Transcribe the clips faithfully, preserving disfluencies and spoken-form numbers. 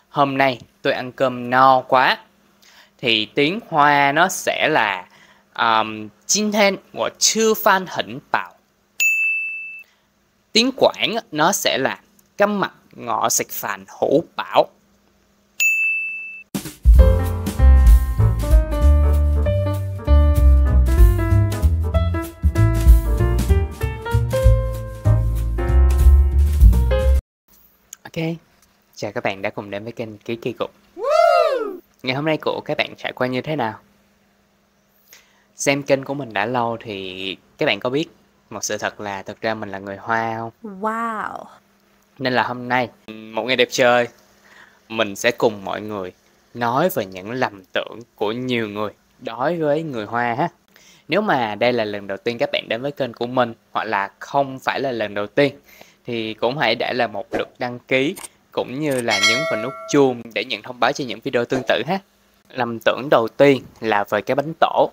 hôm nay tôi ăn cơm no quá. Thì tiếng Hoa nó sẽ là um, 今天我吃饭很饱. Tiếng Quảng nó sẽ là căm mặt ngọ sạch phàn hủ bảo. Ok, chào các bạn đã cùng đến với kênh Ký Kỳ Cục. Ngày hôm nay của các bạn trải qua như thế nào? Xem kênh của mình đã lâu thì các bạn có biết một sự thật là thực ra mình là người Hoa không? Wow. Nên là hôm nay, một ngày đẹp trời, mình sẽ cùng mọi người nói về những lầm tưởng của nhiều người đối với người Hoa ha. Nếu mà đây là lần đầu tiên các bạn đến với kênh của mình, hoặc là không phải là lần đầu tiên, thì cũng hãy để lại một lượt đăng ký cũng như là nhấn vào nút chuông để nhận thông báo cho những video tương tự ha. Lầm tưởng đầu tiên là về cái bánh tổ.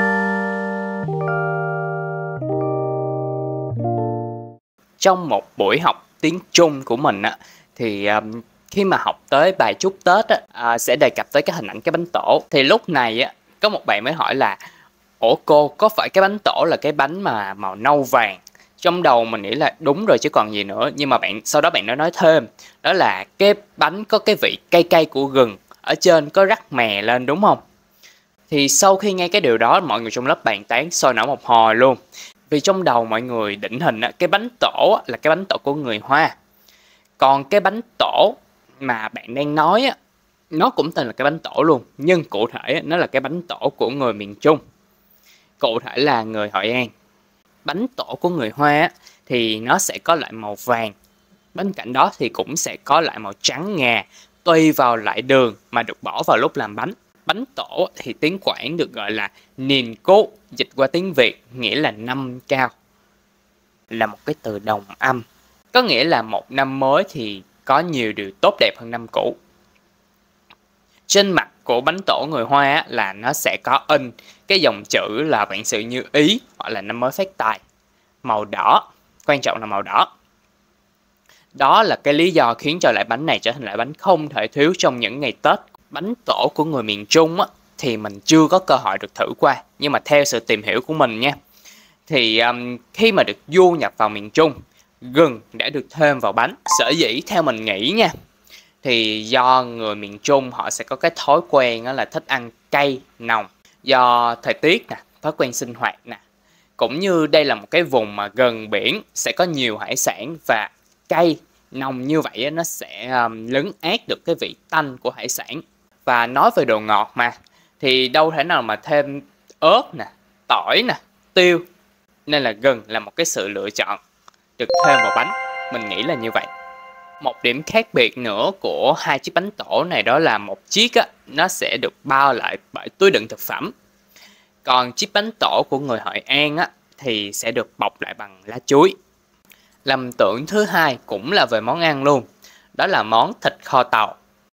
Trong một buổi học tiếng Trung của mình á, thì um, khi mà học tới bài chúc Tết á, à, sẽ đề cập tới cái hình ảnh cái bánh tổ. Thì lúc này á, có một bạn mới hỏi là: ủa cô, có phải cái bánh tổ là cái bánh mà màu nâu vàng? Trong đầu mình nghĩ là đúng rồi chứ còn gì nữa. Nhưng mà bạn sau đó bạn nói nói thêm, đó là cái bánh có cái vị cay cay của gừng, ở trên có rắc mè lên, đúng không? Thì sau khi nghe cái điều đó, mọi người trong lớp bàn tán sôi nổi một hồi luôn. Vì trong đầu mọi người định hình cái bánh tổ là cái bánh tổ của người Hoa. Còn cái bánh tổ mà bạn đang nói nó cũng tên là cái bánh tổ luôn, nhưng cụ thể nó là cái bánh tổ của người miền Trung, cụ thể là người Hội An. Bánh tổ của người Hoa thì nó sẽ có loại màu vàng, bên cạnh đó thì cũng sẽ có loại màu trắng ngà, tùy vào loại đường mà được bỏ vào lúc làm bánh. Bánh tổ thì tiếng Quảng được gọi là niên cố, dịch qua tiếng Việt nghĩa là năm cao, là một cái từ đồng âm, có nghĩa là một năm mới thì có nhiều điều tốt đẹp hơn năm cũ. Trên mặt của bánh tổ người Hoa là nó sẽ có in cái dòng chữ là vạn sự như ý hoặc là năm mới phát tài, màu đỏ, quan trọng là màu đỏ. Đó là cái lý do khiến cho loại bánh này trở thành loại bánh không thể thiếu trong những ngày Tết. Bánh tổ của người miền Trung á, thì mình chưa có cơ hội được thử qua, nhưng mà theo sự tìm hiểu của mình nha, thì um, khi mà được du nhập vào miền Trung, gừng đã được thêm vào bánh. Sở dĩ theo mình nghĩ nha, thì do người miền Trung họ sẽ có cái thói quen là thích ăn cay, nồng, do thời tiết nè, thói quen sinh hoạt nè, cũng như đây là một cái vùng mà gần biển, sẽ có nhiều hải sản, và cay, nồng như vậy nó sẽ um, lấn át được cái vị tanh của hải sản. Và nói về đồ ngọt mà, thì đâu thể nào mà thêm ớt nè, tỏi nè, tiêu, nên là gừng là một cái sự lựa chọn được thêm vào bánh, mình nghĩ là như vậy. Một điểm khác biệt nữa của hai chiếc bánh tổ này đó là một chiếc á, nó sẽ được bao lại bởi túi đựng thực phẩm. Còn chiếc bánh tổ của người Hội An á, thì sẽ được bọc lại bằng lá chuối. Lầm tưởng thứ hai cũng là về món ăn luôn, đó là món thịt kho tàu.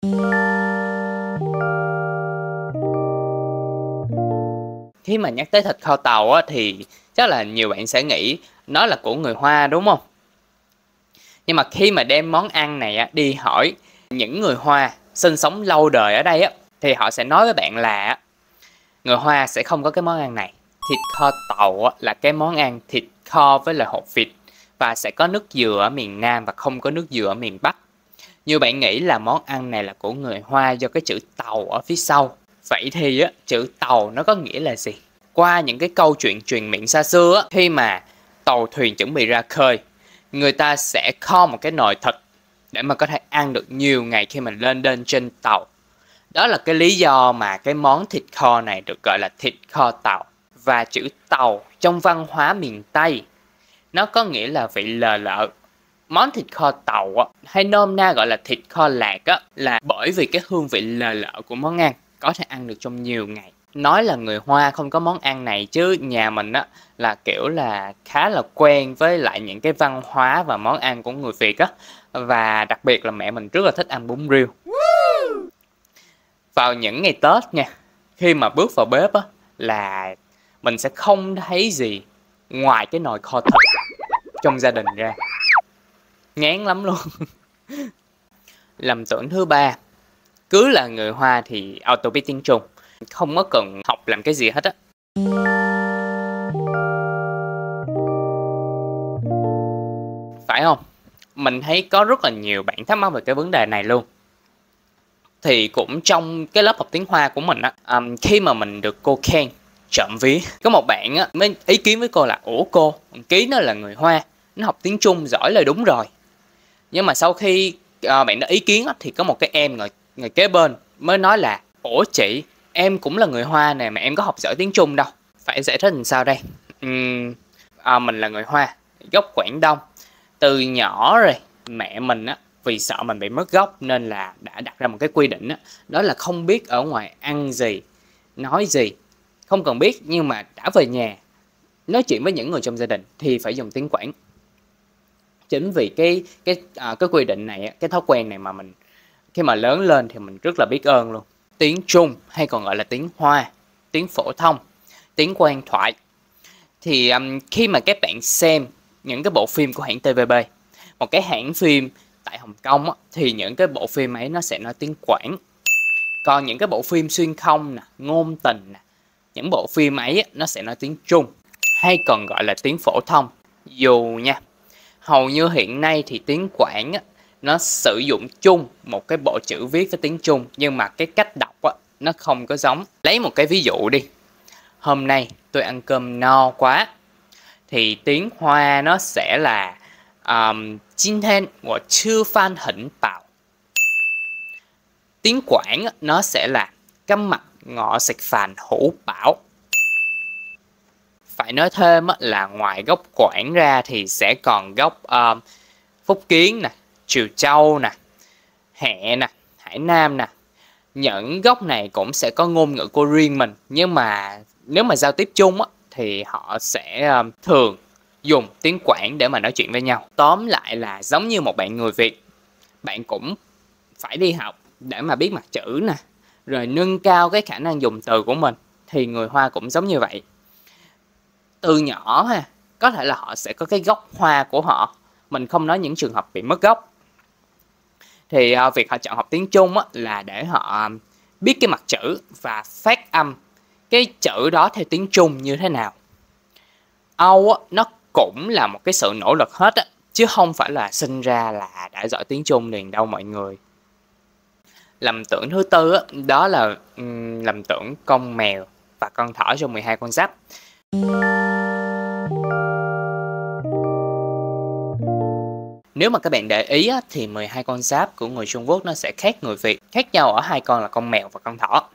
Khi mà nhắc tới thịt kho tàu á, thì chắc là nhiều bạn sẽ nghĩ nó là của người Hoa, đúng không? Nhưng mà khi mà đem món ăn này á, đi hỏi những người Hoa sinh sống lâu đời ở đây á, thì họ sẽ nói với bạn là người Hoa sẽ không có cái món ăn này. Thịt kho tàu á, là cái món ăn thịt kho với là hột vịt, và sẽ có nước dừa ở miền Nam và không có nước dừa ở miền Bắc. Nhiều bạn nghĩ là món ăn này là của người Hoa do cái chữ tàu ở phía sau. Vậy thì á, chữ tàu nó có nghĩa là gì? Qua những cái câu chuyện truyền miệng xa xưa á, khi mà tàu thuyền chuẩn bị ra khơi, người ta sẽ kho một cái nồi thịt để mà có thể ăn được nhiều ngày khi mình lên lên trên tàu. Đó là cái lý do mà cái món thịt kho này được gọi là thịt kho tàu. Và chữ tàu trong văn hóa miền Tây nó có nghĩa là vị lờ lợ. Món thịt kho tàu á, hay nôm na gọi là thịt kho lạc á, là bởi vì cái hương vị lờ lợ của món ăn có thể ăn được trong nhiều ngày. Nói là người Hoa không có món ăn này chứ nhà mình á là kiểu là khá là quen với lại những cái văn hóa và món ăn của người Việt á. Và đặc biệt là mẹ mình rất là thích ăn bún riêu. Vào những ngày Tết nha, khi mà bước vào bếp á, là mình sẽ không thấy gì ngoài cái nồi kho thịt trong gia đình ra. Ngán lắm luôn. Lầm tưởng thứ ba cứ là người Hoa thì auto biết tiếng Trung, không có cần học làm cái gì hết á. Phải không? Mình thấy có rất là nhiều bạn thắc mắc về cái vấn đề này luôn. Thì cũng trong cái lớp học tiếng Hoa của mình á, um, khi mà mình được cô khen trộm vía, có một bạn á mới ý kiến với cô là ủa cô, Ký nó là người Hoa, nó học tiếng Trung giỏi là đúng rồi. Nhưng mà sau khi uh, bạn đó ý kiến á, thì có một cái em ngồi, ngồi kế bên mới nói là ủa chị, em cũng là người Hoa nè mà em có học giỏi tiếng Trung đâu. Phải giải thích làm sao đây? Uhm, à, mình là người Hoa, gốc Quảng Đông. Từ nhỏ rồi mẹ mình á, vì sợ mình bị mất gốc nên là đã đặt ra một cái quy định đó, đó là không biết ở ngoài ăn gì, nói gì, không cần biết, nhưng mà đã về nhà nói chuyện với những người trong gia đình thì phải dùng tiếng Quảng. Chính vì cái cái à, cái quy định này, cái thói quen này mà mình khi mà lớn lên thì mình rất là biết ơn luôn. Tiếng Trung hay còn gọi là tiếng Hoa, tiếng phổ thông, tiếng quen thoại. Thì um, khi mà các bạn xem những cái bộ phim của hãng tê vê bê, một cái hãng phim tại Hồng Kông á, thì những cái bộ phim ấy nó sẽ nói tiếng Quảng. Còn những cái bộ phim xuyên không nè, ngôn tình nè, những bộ phim ấy á, nó sẽ nói tiếng Trung, hay còn gọi là tiếng phổ thông. Dù nha, hầu như hiện nay thì tiếng Quảng á, nó sử dụng chung một cái bộ chữ viết với tiếng Trung, nhưng mà cái cách đọc á, nó không có giống. Lấy một cái ví dụ đi. Hôm nay tôi ăn cơm no quá. Thì tiếng Hoa nó sẽ là um, 今天我吃饭很饱. Tiếng Quảng nó sẽ là câm mặt ngọ sạch phàn hữu bảo. Phải nói thêm là ngoài gốc Quảng ra thì sẽ còn gốc uh, Phúc Kiến nè, Triều Châu nè, Hẹ nè, Hải Nam nè. Những gốc này cũng sẽ có ngôn ngữ của riêng mình, nhưng mà nếu mà giao tiếp chung á, thì họ sẽ uh, thường dùng tiếng Quảng để mà nói chuyện với nhau. Tóm lại là giống như một bạn người Việt, bạn cũng phải đi học để mà biết mặt chữ nè, rồi nâng cao cái khả năng dùng từ của mình. Thì người Hoa cũng giống như vậy. Từ nhỏ ha, có thể là họ sẽ có cái gốc Hoa của họ. Mình không nói những trường hợp bị mất gốc. Thì uh, việc họ chọn học tiếng Trung á, là để họ biết cái mặt chữ và phát âm cái chữ đó theo tiếng Trung như thế nào. Âu á, nó cũng là một cái sự nỗ lực hết á, chứ không phải là sinh ra là đã giỏi tiếng Trung liền đâu mọi người. Lầm tưởng thứ tư á, đó là um, lầm tưởng con mèo và con thỏ trong mười hai con giáp. Nếu mà các bạn để ý á, thì mười hai con giáp của người Trung Quốc nó sẽ khác người Việt. Khác nhau ở hai con là con mèo và con thỏ.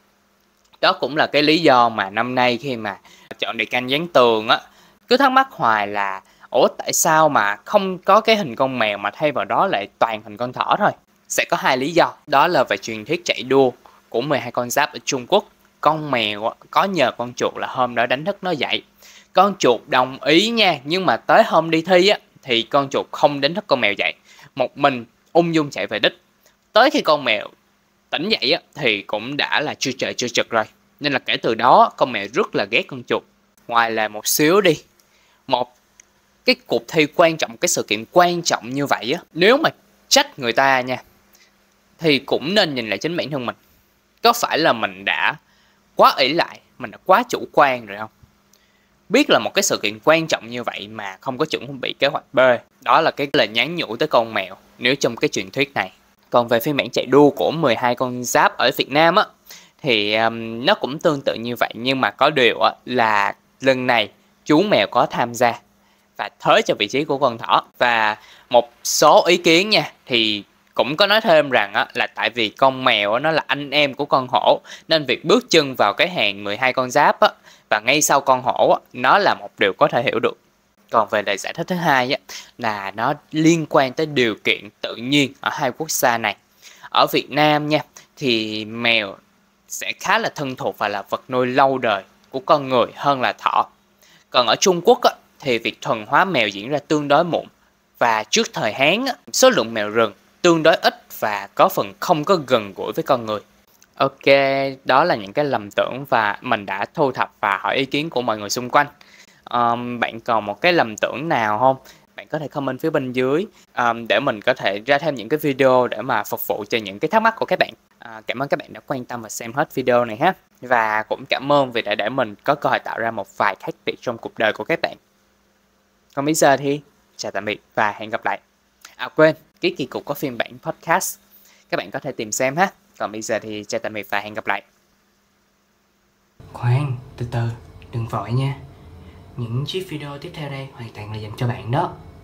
Đó cũng là cái lý do mà năm nay khi mà chọn đề canh dán tường á, cứ thắc mắc hoài là ủa tại sao mà không có cái hình con mèo mà thay vào đó lại toàn hình con thỏ thôi. Sẽ có hai lý do. Đó là về truyền thuyết chạy đua của mười hai con giáp ở Trung Quốc. Con mèo có nhờ con chuột là hôm đó đánh thức nó dậy. Con chuột đồng ý nha, nhưng mà tới hôm đi thi á, thì con chuột không đánh thức con mèo dậy, một mình ung dung chạy về đích. Tới khi con mèo tỉnh dậy á, thì cũng đã là chưa trời chưa chực rồi. Nên là kể từ đó con mèo rất là ghét con chuột. Ngoài là một xíu đi, một cái cuộc thi quan trọng, cái sự kiện quan trọng như vậy á, nếu mà trách người ta nha, thì cũng nên nhìn lại chính bản thân mình. Có phải là mình đã quá ỷ lại, mình đã quá chủ quan rồi không? Biết là một cái sự kiện quan trọng như vậy mà không có chuẩn bị kế hoạch B. Đó là cái lời nhắn nhủ tới con mèo nếu trong cái truyền thuyết này. Còn về phiên bản chạy đua của mười hai con giáp ở Việt Nam á, thì um, nó cũng tương tự như vậy. Nhưng mà có điều á, là lần này chú mèo có tham gia và thới cho vị trí của con thỏ. Và một số ý kiến nha, thì cũng có nói thêm rằng á, là tại vì con mèo á, nó là anh em của con hổ, nên việc bước chân vào cái hàng mười hai con giáp á, và ngay sau con hổ á, nó là một điều có thể hiểu được. Còn về lời giải thích thứ hai á, là nó liên quan tới điều kiện tự nhiên ở hai quốc gia này. Ở Việt Nam nha, thì mèo sẽ khá là thân thuộc và là vật nuôi lâu đời của con người hơn là thỏ. Còn ở Trung Quốc á, thì việc thuần hóa mèo diễn ra tương đối muộn. Và trước thời Hán á, số lượng mèo rừng tương đối ít và có phần không có gần gũi với con người. Ok, đó là những cái lầm tưởng và mình đã thu thập và hỏi ý kiến của mọi người xung quanh. Um, bạn còn một cái lầm tưởng nào không? bạn có thể comment phía bên dưới um, để mình có thể ra thêm những cái video để mà phục vụ cho những cái thắc mắc của các bạn. À, cảm ơn các bạn đã quan tâm và xem hết video này ha. Và cũng cảm ơn vì đã để mình có cơ hội tạo ra một vài khác biệt trong cuộc đời của các bạn. Còn bây giờ thì chào tạm biệt và hẹn gặp lại. À quên, Ký Kỳ Cục có phiên bản podcast, các bạn có thể tìm xem ha. Còn bây giờ thì chào tạm biệt và hẹn gặp lại. Khoan, từ từ, đừng vội nha. Những chiếc video tiếp theo đây hoàn toàn là dành cho bạn đó.